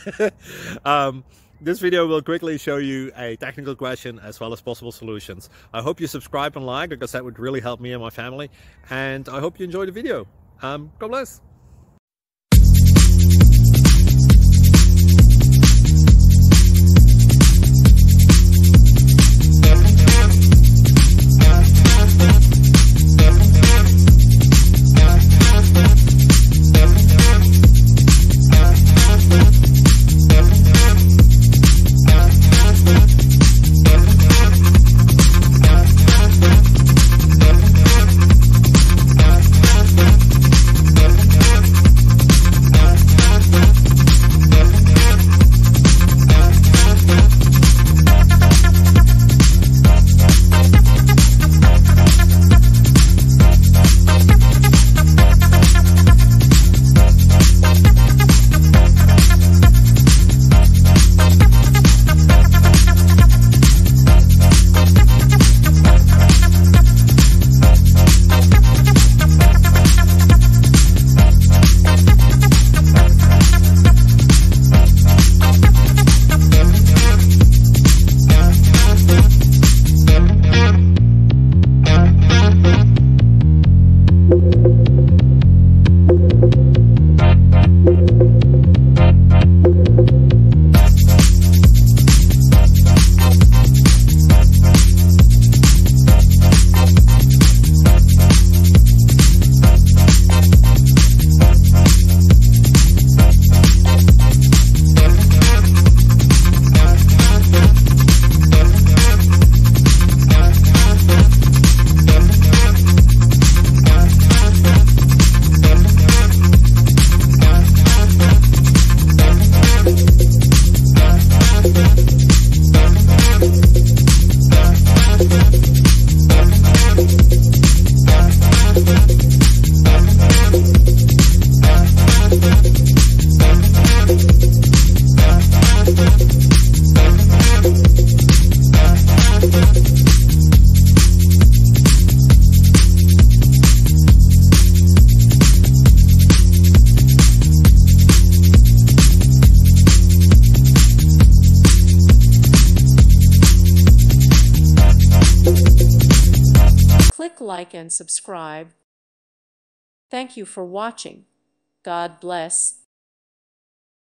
This video will quickly show you a technical question as well as possible solutions. I hope you subscribe and like, because that would really help me and my family. And I hope you enjoy the video. God bless. Click like and subscribe. Thank you for watching. God bless.